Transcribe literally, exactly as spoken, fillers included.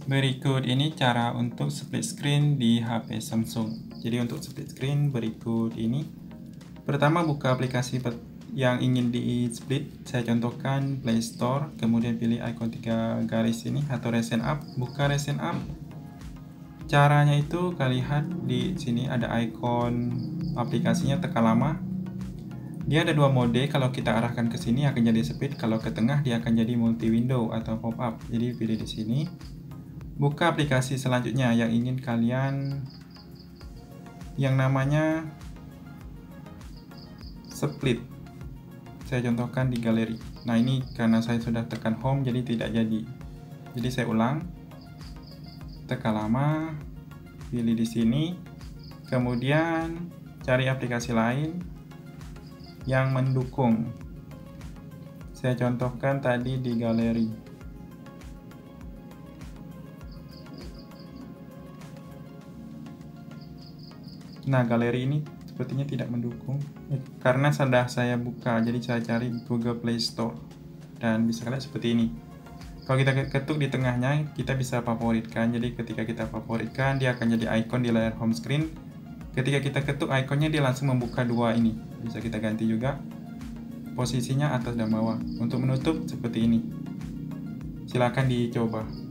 Berikut ini cara untuk split screen di H P Samsung. Jadi untuk split screen berikut ini. Pertama, buka aplikasi yang ingin di split. Saya contohkan Play Store, kemudian pilih icon tiga garis ini atau Recent App. Buka Recent App. Caranya itu kalian lihat di sini ada icon aplikasinya, tekan lama. Dia ada dua mode, kalau kita arahkan ke sini akan jadi split, kalau ke tengah dia akan jadi multi window atau pop up. Jadi pilih di sini. Buka aplikasi selanjutnya yang ingin kalian, yang namanya split. Saya contohkan di galeri. Nah, ini karena saya sudah tekan home jadi tidak jadi. Jadi saya ulang. Tekan lama, pilih di sini. Kemudian cari aplikasi lain yang mendukung. Saya contohkan tadi di galeri. Nah, galeri ini sepertinya tidak mendukung karena sudah saya buka, jadi saya cari Google Play Store dan bisa lihat seperti ini. Kalau kita ketuk di tengahnya, kita bisa favoritkan. Jadi ketika kita favoritkan, dia akan jadi icon di layar home screen. Ketika kita ketuk ikonnya, dia langsung membuka dua ini. Bisa kita ganti juga posisinya atas dan bawah. Untuk menutup seperti ini. Silakan dicoba.